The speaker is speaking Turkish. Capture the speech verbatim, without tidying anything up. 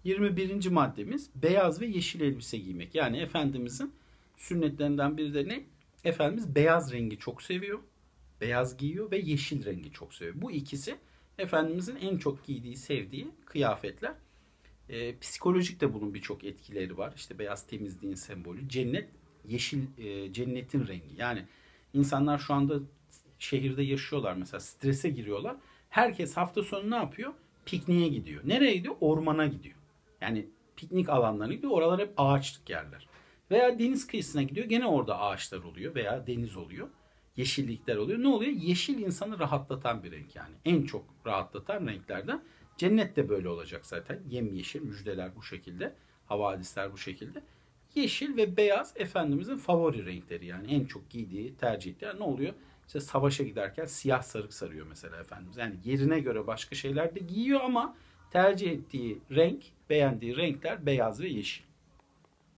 yirmi birinci maddemiz beyaz ve yeşil elbise giymek. Yani Efendimizin sünnetlerinden biri de ne? Efendimiz beyaz rengi çok seviyor. Beyaz giyiyor ve yeşil rengi çok seviyor. Bu ikisi Efendimizin en çok giydiği, sevdiği kıyafetler. E, psikolojik de bunun birçok etkileri var. İşte beyaz temizliğin sembolü. Cennet, yeşil e, cennetin rengi. Yani insanlar şu anda şehirde yaşıyorlar, mesela strese giriyorlar. Herkes hafta sonu ne yapıyor? Pikniğe gidiyor. Nereye gidiyor? Ormana gidiyor. Yani piknik alanlarına gidiyor. Oralar hep ağaçlık yerler. Veya deniz kıyısına gidiyor. Gene orada ağaçlar oluyor veya deniz oluyor. Yeşillikler oluyor. Ne oluyor? Yeşil insanı rahatlatan bir renk yani. En çok rahatlatan renklerden. Cennet de böyle olacak zaten. Yemyeşil, müjdeler bu şekilde. Havadisler bu şekilde. Yeşil ve beyaz Efendimizin favori renkleri yani. En çok giydiği, tercih ettiği. Yani ne oluyor? İşte savaşa giderken siyah sarık sarıyor mesela Efendimiz. Yani yerine göre başka şeyler de giyiyor ama tercih ettiği renk, beğendiği renkler beyaz ve yeşil.